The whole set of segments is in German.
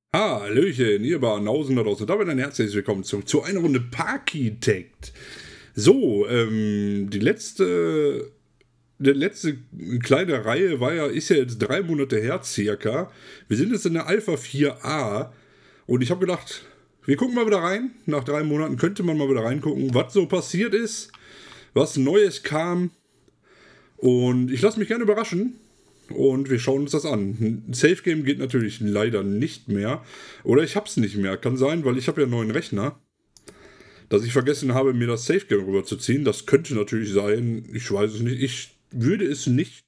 Hallöchen, ihr Banausen da draußen. Damit ein herzliches Willkommen zurück zu einer Runde Parkitect. So, die letzte kleine Reihe ist ja jetzt 3 Monate her circa. Wir sind jetzt in der Alpha 4a und ich habe gedacht, wir gucken mal wieder rein. Nach 3 Monaten könnte man mal wieder reingucken, was so passiert ist, was Neues kam. Und ich lasse mich gerne überraschen. Und wir schauen uns das an. Ein Safe Game geht natürlich leider nicht mehr. Oder ich hab's nicht mehr. Kann sein, weil ich habe ja einen neuen Rechner. Dass ich vergessen habe, mir das Safe Game rüberzuziehen. Das könnte natürlich sein. Ich weiß es nicht. Ich würde es nicht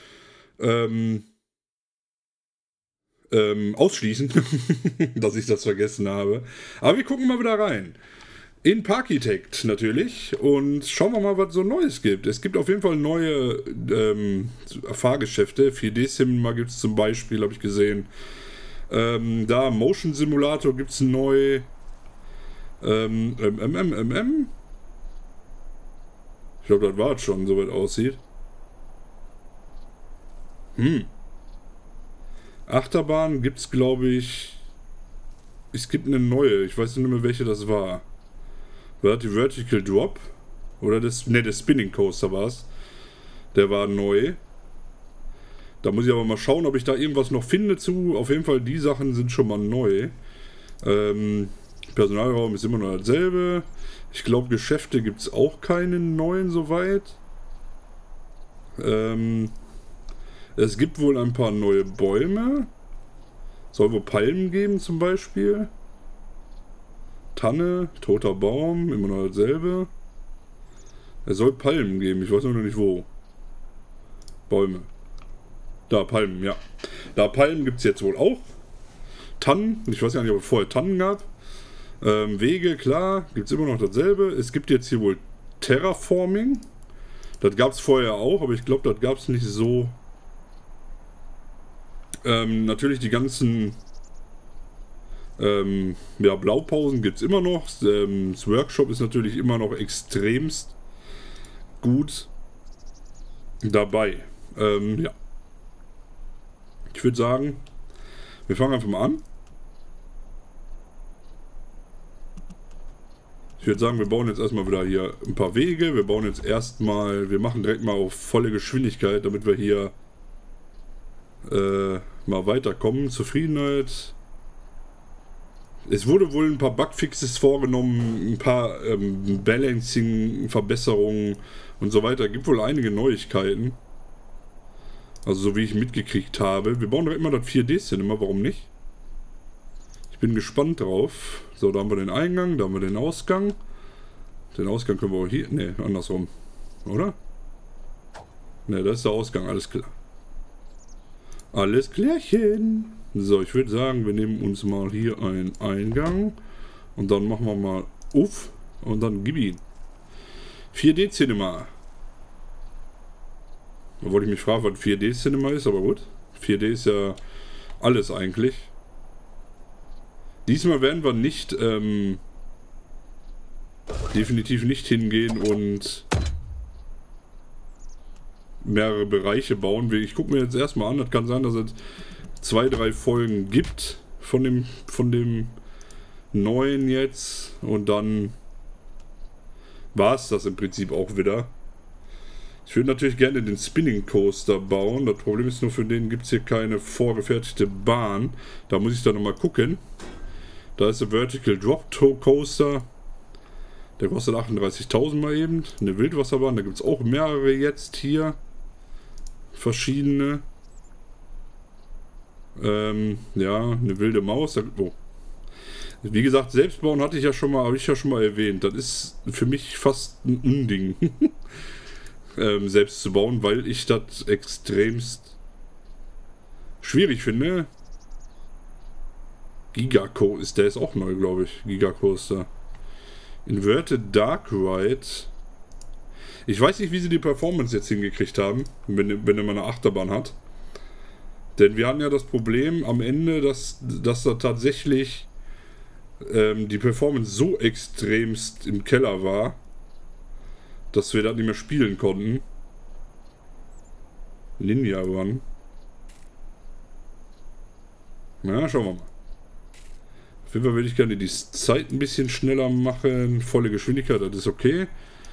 ausschließen, dass ich das vergessen habe. Aber wir gucken mal wieder rein. In Parkitect natürlich und schauen wir mal, was so Neues gibt. Es gibt auf jeden Fall neue Fahrgeschäfte. 4D-Sim gibt es zum Beispiel, habe ich gesehen. Da Motion Simulator gibt es neu. Ich glaube, das war es schon, so weit aussieht. Achterbahn gibt es, glaube ich. Es gibt eine neue. Ich weiß nicht mehr, welche das war. War das die Vertical Drop? Oder der Spinning Coaster war es. Der war neu. Da muss ich aber mal schauen, ob ich da irgendwas noch finde zu. Auf jeden Fall, die Sachen sind schon mal neu. Personalraum ist immer noch dasselbe. Ich glaube, Geschäfte gibt es auch keine neuen soweit. Es gibt wohl ein paar neue Bäume. Soll wohl Palmen geben zum Beispiel. Tanne, toter Baum, immer noch dasselbe. Es soll Palmen geben, ich weiß noch nicht wo. Bäume. Da, Palmen, ja. Da, Palmen gibt es jetzt wohl auch. Tannen, ich weiß gar nicht, ob es vorher Tannen gab. Wege, klar, gibt es immer noch dasselbe. Es gibt jetzt hier wohl Terraforming. Das gab es vorher auch, aber ich glaube, das gab es nicht so. Natürlich die ganzen Blaupausen gibt es immer noch. Das Workshop ist natürlich immer noch extremst gut dabei. Ja. Ich würde sagen, wir fangen einfach mal an. Ich würde sagen, wir bauen jetzt erstmal wieder hier ein paar Wege. Wir bauen jetzt erstmal, wir machen direkt mal auf volle Geschwindigkeit, damit wir hier mal weiterkommen. Zufriedenheit. Es wurde wohl ein paar Bugfixes vorgenommen, ein paar Balancing-Verbesserungen und so weiter. Es gibt wohl einige Neuigkeiten. Also so wie ich mitgekriegt habe. Wir bauen doch immer das 4D-Cinema, warum nicht? Ich bin gespannt drauf. So, da haben wir den Eingang, da haben wir den Ausgang. Den Ausgang können wir auch hier... Ne, andersrum. Oder? Ne, das ist der Ausgang, alles klar. Alles klärchen. So, ich würde sagen, wir nehmen uns mal hier einen Eingang und dann machen wir mal uff und dann gib ihn. 4D-Cinema. Da wollte ich mich fragen, was 4D-Cinema ist, aber gut. 4D ist ja alles eigentlich. Diesmal werden wir nicht, definitiv nicht hingehen und mehrere Bereiche bauen. Ich gucke mir jetzt erstmal an, das kann sein, dass es 2, 3 Folgen gibt von dem neuen jetzt und dann war es das im Prinzip auch wieder. Ich würde natürlich gerne den Spinning Coaster bauen. Das Problem ist nur, für den gibt es hier keine vorgefertigte Bahn. Da muss ich dann nochmal gucken. Da ist der Vertical Drop Coaster. Der kostet 38.000 mal eben. Eine Wildwasserbahn, da gibt es auch mehrere jetzt hier. Verschiedene. Ja, eine wilde Maus. Oh. Wie gesagt, Selbstbauen habe ich ja schon mal erwähnt. Das ist für mich fast ein Unding, selbst zu bauen, weil ich das extremst schwierig finde. Gigacoaster, der ist auch neu, glaube ich. Gigacoaster. Inverted Dark Ride. Ich weiß nicht, wie sie die Performance jetzt hingekriegt haben, wenn man eine Achterbahn hat. Denn wir hatten ja das Problem am Ende, dass da tatsächlich die Performance so extremst im Keller war, dass wir das nicht mehr spielen konnten. Ninja Run. Na, schauen wir mal. Auf jeden Fall würde ich gerne die Zeit ein bisschen schneller machen. Volle Geschwindigkeit, das ist okay.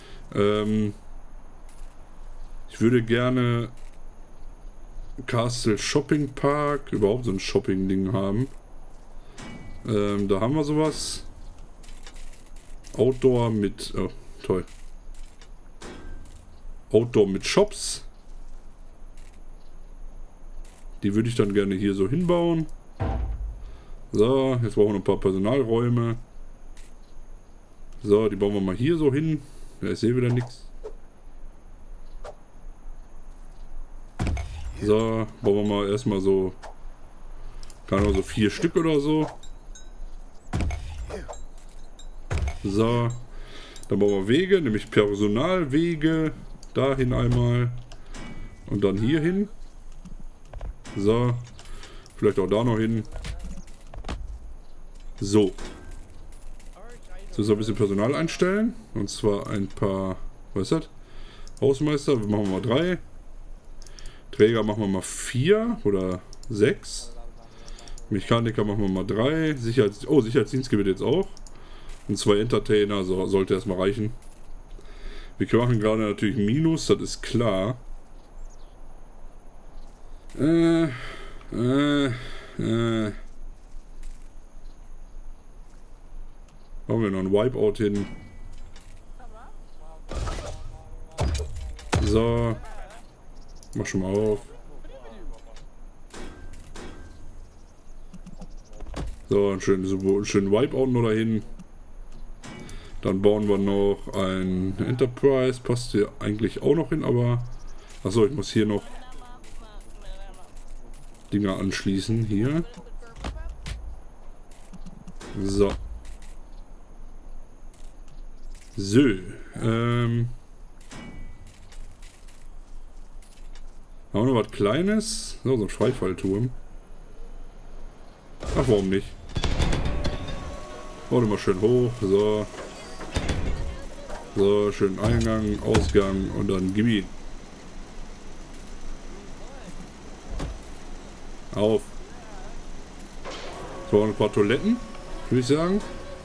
Ich würde gerne Castle Shopping Park, überhaupt so ein Shopping-Ding haben. Da haben wir sowas. Outdoor mit... Oh, toll. Outdoor mit Shops. Die würde ich dann gerne hier so hinbauen. So, jetzt brauchen wir noch ein paar Personalräume. So, die bauen wir mal hier so hin. Ja, ich sehe wieder nichts. So, bauen wir mal erstmal so... Keine Ahnung, so 4 Stück oder so. So, dann bauen wir Wege, nämlich Personalwege. Dahin einmal. Und dann hier hin. So, vielleicht auch da noch hin. So. Jetzt müssen wir ein bisschen Personal einstellen. Und zwar ein paar, was ist das? Hausmeister, machen wir mal 3. Träger machen wir mal 4 oder 6. Mechaniker machen wir mal 3. Sicherheitsdienst wird jetzt auch. Und 2 Entertainer, so sollte erstmal reichen. Wir machen gerade natürlich Minus, das ist klar. Machen wir noch ein Wipeout hin. So. Mach schon mal auf. So, einen schönen Wipeout noch dahin. Dann bauen wir noch ein Enterprise. Passt hier eigentlich auch noch hin, aber... Achso, ich muss hier noch Dinger anschließen. Hier. So. So. Haben wir noch was Kleines? So ein Freifallturm. Ach, warum nicht? Warte mal schön hoch. So. So, schön Eingang, Ausgang und dann Gebiet. Auf. So, ein paar Toiletten, würde ich sagen.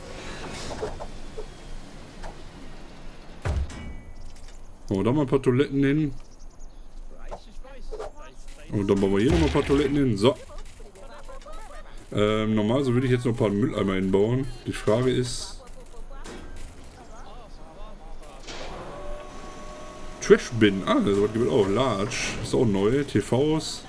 Oh, da mal ein paar Toiletten hin. Und dann bauen wir hier noch mal ein paar Toiletten hin. So. Normalerweise würde ich jetzt noch ein paar Mülleimer hinbauen. Die Frage ist... Trashbin. Ah, das gibt es auch. Large. Ist auch neu. TVs.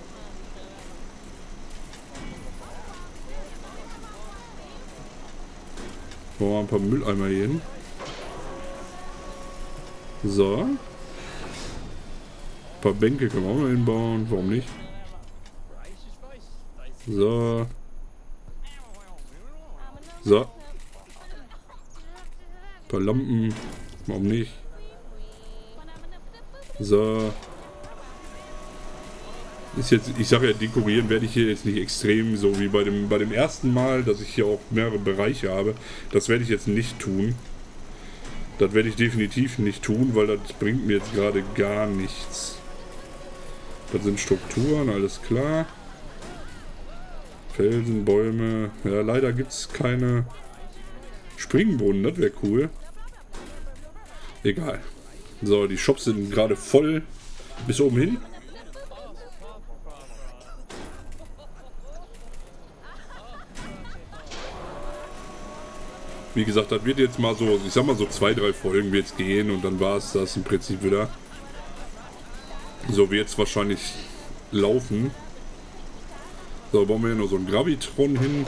Bauen wir ein paar Mülleimer hier hin. So. Ein paar Bänke können wir auch noch hinbauen. Warum nicht? So. So. Ein paar Lampen. Warum nicht? So. Ist jetzt, ich sage ja, dekorieren werde ich hier jetzt nicht extrem, so wie bei dem ersten Mal, dass ich hier auch mehrere Bereiche habe. Das werde ich jetzt nicht tun. Das werde ich definitiv nicht tun, weil das bringt mir jetzt gerade gar nichts. Das sind Strukturen, alles klar. Felsen, Bäume. Ja, leider gibt es keine Springbrunnen, das wäre cool. Egal. So, die Shops sind gerade voll bis oben hin. Wie gesagt, das wird jetzt mal so, ich sag mal so 2, 3 Folgen wird es gehen und dann war es das im Prinzip wieder. So wird es wahrscheinlich laufen. So, bauen wir hier noch so einen Gravitron hin.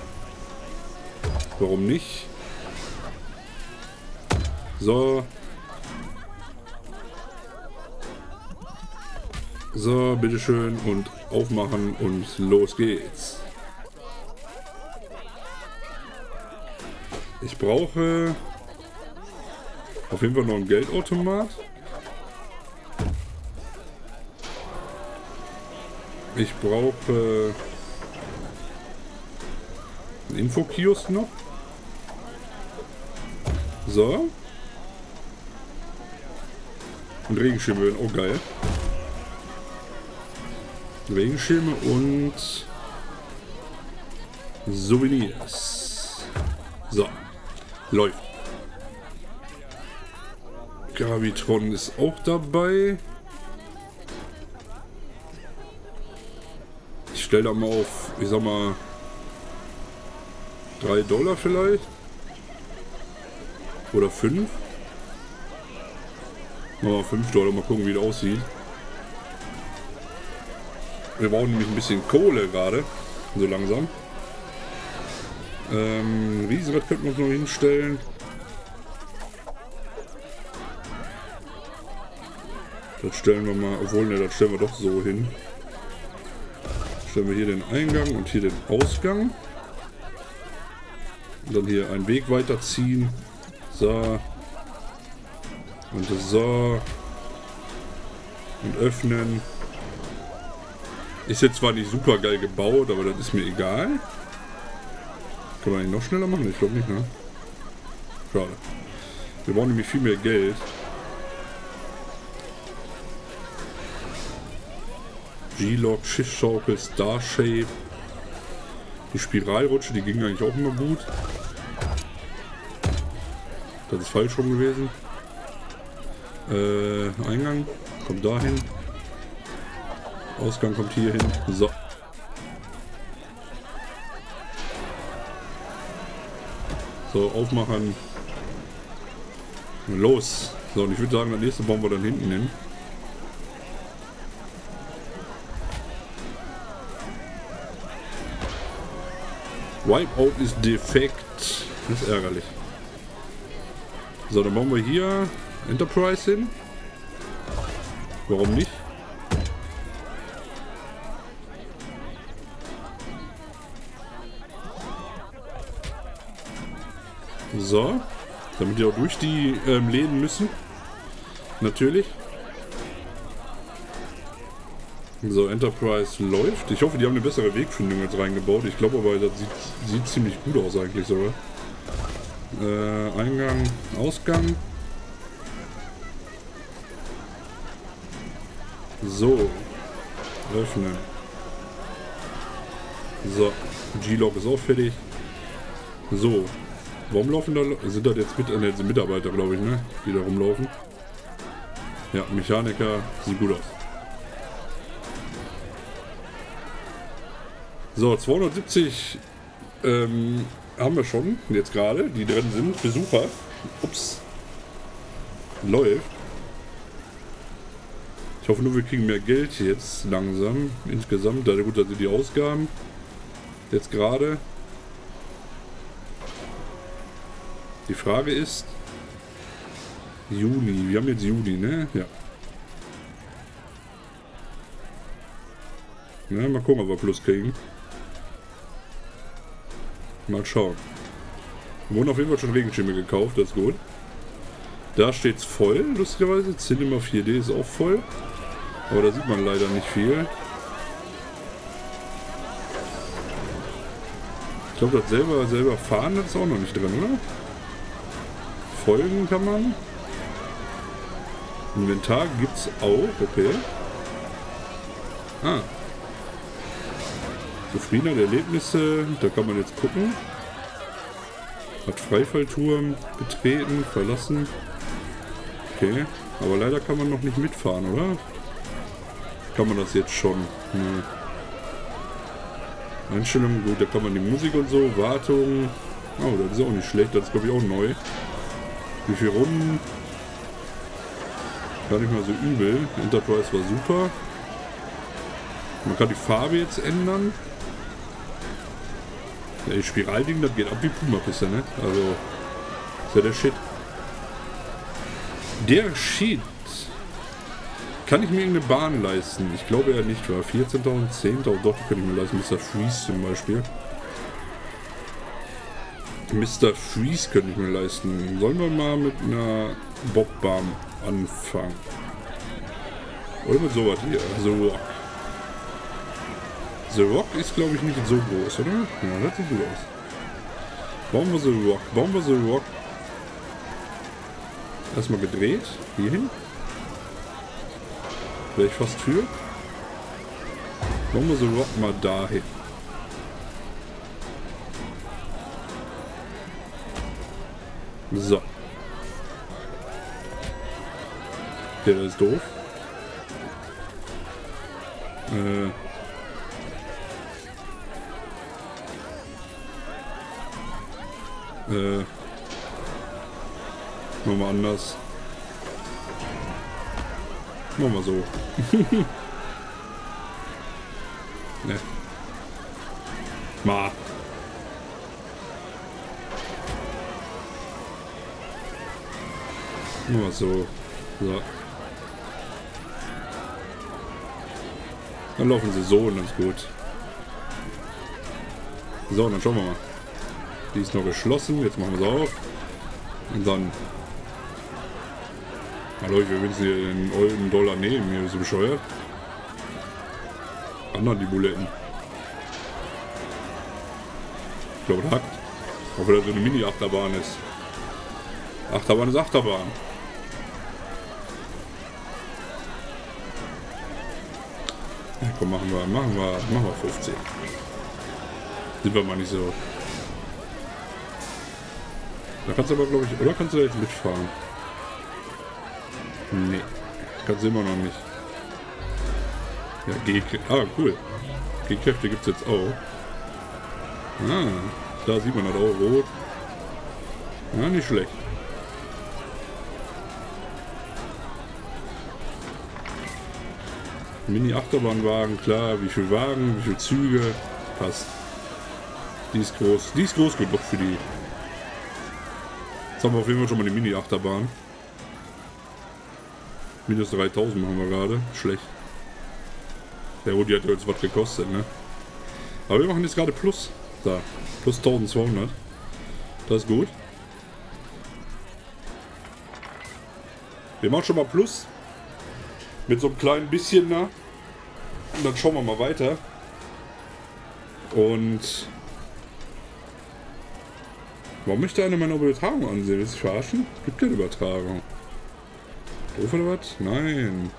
Warum nicht? So. So, bitteschön und aufmachen und los geht's. Ich brauche auf jeden Fall noch einen Geldautomat. Ich brauche einen Infokiosk noch. So. Und Regenschirme, oh geil. Regenschirme und Souvenirs. So. Läuft. Gravitron ist auch dabei. Ich stelle da mal auf, ich sag mal, $3 vielleicht. Oder 5. Machen wir $5, mal gucken, wie das aussieht. Wir brauchen nämlich ein bisschen Kohle gerade, so langsam. Riesenrad könnten wir uns noch hinstellen. Das stellen wir mal, obwohl, ne, das stellen wir doch so hin. Stellen wir hier den Eingang und hier den Ausgang. Und dann hier einen Weg weiterziehen. So. Und so. Und öffnen. Ist jetzt zwar nicht super geil gebaut, aber das ist mir egal. Kann man ihn noch schneller machen? Ich glaube nicht, ne? Schade. Wir brauchen nämlich viel mehr Geld. G-Log, Schiffsschaukel, Starshape. Die Spiralrutsche, die ging eigentlich auch immer gut. Das ist falsch rum gewesen. Eingang kommt dahin. Ausgang kommt hier hin. So. So, aufmachen. Los. So, und ich würde sagen, das nächste bauen wir dann hinten hin. Wipeout ist defekt. Das ist ärgerlich. So, dann bauen wir hier Enterprise hin. Warum nicht? So, damit die auch durch die Läden müssen. Natürlich. So, Enterprise läuft. Ich hoffe, die haben eine bessere Wegfindung jetzt reingebaut. Ich glaube aber, das sieht ziemlich gut aus eigentlich sogar. Eingang, Ausgang. So. Öffnen. So. G-Log ist auch fertig. So. Warum laufen da... Sind das jetzt Mitarbeiter, glaube ich, ne? Die da rumlaufen. Ja, Mechaniker. Sieht gut aus. So, 270 haben wir schon, jetzt gerade, die drin sind. Besucher. Ups. Läuft. Ich hoffe nur, wir kriegen mehr Geld jetzt langsam. Insgesamt, gut, da sind die Ausgaben. Jetzt gerade. Die Frage ist... Juni. Wir haben jetzt Juni, ne? Ja. Na, mal gucken, ob wir Plus kriegen. Mal schauen. Wir wurden auf jeden Fall schon Regenschirme gekauft, das ist gut. Da steht's voll, lustigerweise. Cinema 4D ist auch voll. Aber da sieht man leider nicht viel. Ich glaube, das selber fahren, das ist auch noch nicht drin, oder? Folgen kann man. Inventar gibt's auch, okay. Ah. Zufriedenheit, Erlebnisse, da kann man jetzt gucken. Hat Freifallturm betreten, verlassen. Okay, aber leider kann man noch nicht mitfahren, oder? Kann man das jetzt schon? Nee. Einstellungen, gut, da kann man die Musik und so, Wartung. Oh, das ist auch nicht schlecht, das ist glaube ich auch neu. Wie viele Runden? Gar nicht mal so übel. Enterprise war super. Man kann die Farbe jetzt ändern. Ja, die Spiralding, das geht ab wie Puma-Pisse, ne? Also, ist ja der Shit. Der Shit. Kann ich mir irgendeine Bahn leisten? Ich glaube ja nicht, war 14.000, 10.000, doch, die kann ich mir leisten. Mr. Freeze zum Beispiel. Mr. Freeze könnte ich mir leisten. Sollen wir mal mit einer Bobbahn anfangen? Oder mit sowas hier. The Rock. The Rock ist, glaube ich, nicht so groß, oder? Ja, das sieht gut aus. Bauen wir The Rock. Bauen wir The Rock. Erstmal gedreht. Hier hin. Wäre ich fast für. Bauen wir The Rock mal dahin. So. Der ist doof. Machen wir anders. Machen wir so. Ne. Ma. Nur so. So. Dann laufen sie so und dann ist gut. So, dann schauen wir mal. Die ist noch geschlossen. Jetzt machen wir sie auf. Und dann. Hallo, ich will wenigstens hier den Dollar nehmen. Hier ist so bescheuert. Anderen die Buletten. Ich glaube, das hackt. Auch wieder so eine Mini-Achterbahn ist. Achterbahn ist Achterbahn. Ja, komm, machen wir 15. Sind wir mal nicht so. Da kannst du aber, glaube ich, oder kannst du da jetzt mitfahren? Nee, kannst du immer noch nicht. Ja, cool. G-Kräfte gibt es jetzt auch. Ah, da sieht man das auch rot. Ja, nicht schlecht. Mini-Achterbahnwagen, klar. Wie viel Wagen, wie viele Züge. Passt. Die ist groß. Die ist groß genug für die. Jetzt haben wir auf jeden Fall schon mal die Mini-Achterbahn. Minus 3000 machen wir gerade. Schlecht. Der Rudi hat ja jetzt was gekostet, ne? Aber wir machen jetzt gerade Plus. Da. Plus 1200. Das ist gut. Wir machen schon mal Plus. Mit so einem kleinen bisschen da. Und dann schauen wir mal weiter. Und... Warum möchte einer meine Übertragung ansehen? Willst du dich verarschen? Gibt keine Übertragung. Doof oder was? Nein.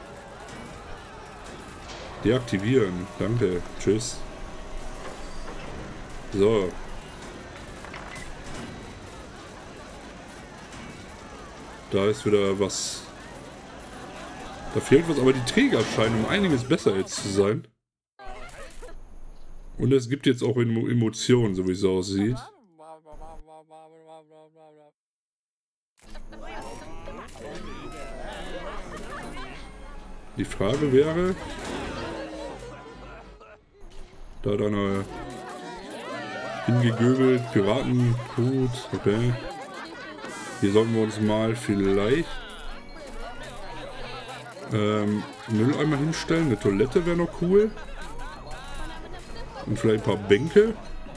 Deaktivieren. Danke. Tschüss. So. Da ist wieder was. Da fehlt was, aber die Träger scheinen um einiges besser jetzt zu sein. Und es gibt jetzt auch Emotionen, so wie es aussieht. Die Frage wäre, da hat einer hingegöbelt, Piraten, gut, okay. Hier sollten wir uns mal vielleicht Mülleimer hinstellen, eine Toilette wäre noch cool. Und vielleicht ein paar Bänke.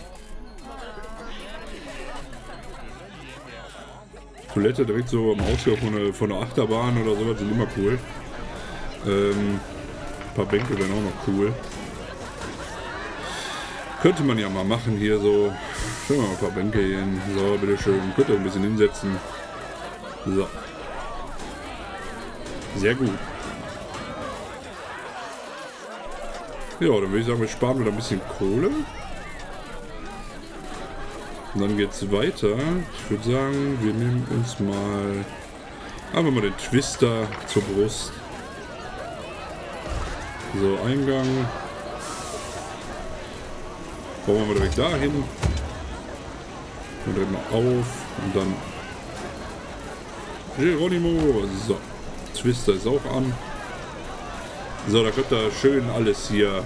Toilette direkt so am Ausgang von der Achterbahn oder sowas sind immer cool. Ein paar Bänke wären auch noch cool. Könnte man ja mal machen hier so. Schauen wir mal ein paar Bänke hier hin. So, bitteschön. Könnt ihr ein bisschen hinsetzen. So. Sehr gut. Ja, dann würde ich sagen, wir sparen wieder ein bisschen Kohle. Und dann geht es weiter. Ich würde sagen, wir nehmen uns mal einfach mal den Twister zur Brust. So, Eingang. Bauen wir direkt dahin. Und direkt mal auf. Und dann Geronimo. So. Twister ist auch an. So, da könnt ihr schön alles hier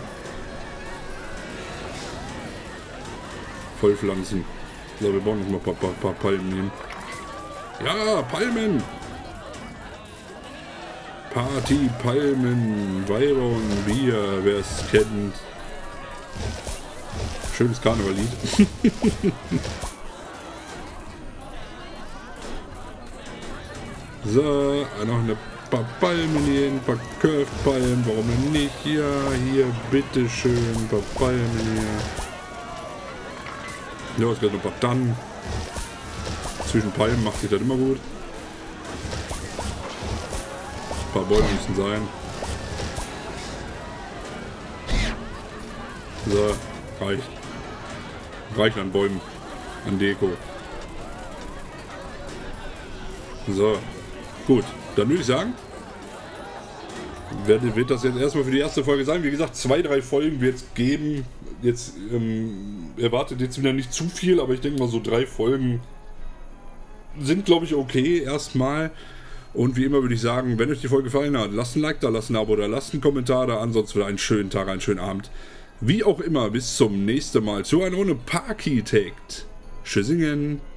vollpflanzen. So, wir bauen noch mal ein paar Palmen hin. Ja, Palmen! Party, Palmen, Weiber und Bier, wer es kennt. Schönes Karnevallied. So, noch ein paar Palmen hier, ein paar Curve-Palmen, warum denn nicht? Ja, hier, bitteschön, ein paar Palmen hier. Ja, es gibt noch ein paar Tannen. Zwischen Palmen macht sich das immer gut. Ein paar Bäume müssen sein. So, reicht. Reicht an Bäumen, an Deko. So, gut. Dann würde ich sagen, wird das jetzt erstmal für die erste Folge sein. Wie gesagt, 2, 3 Folgen wird es geben. Jetzt erwartet jetzt wieder nicht zu viel, aber ich denke mal so 3 Folgen sind, glaube ich, okay erstmal. Und wie immer würde ich sagen, wenn euch die Folge gefallen hat, lasst ein Like da, lasst ein Abo da, lasst einen Kommentar da. Ansonsten wieder einen schönen Tag, einen schönen Abend. Wie auch immer, bis zum nächsten Mal zu einer Runde Parkitect. Tschüssingen.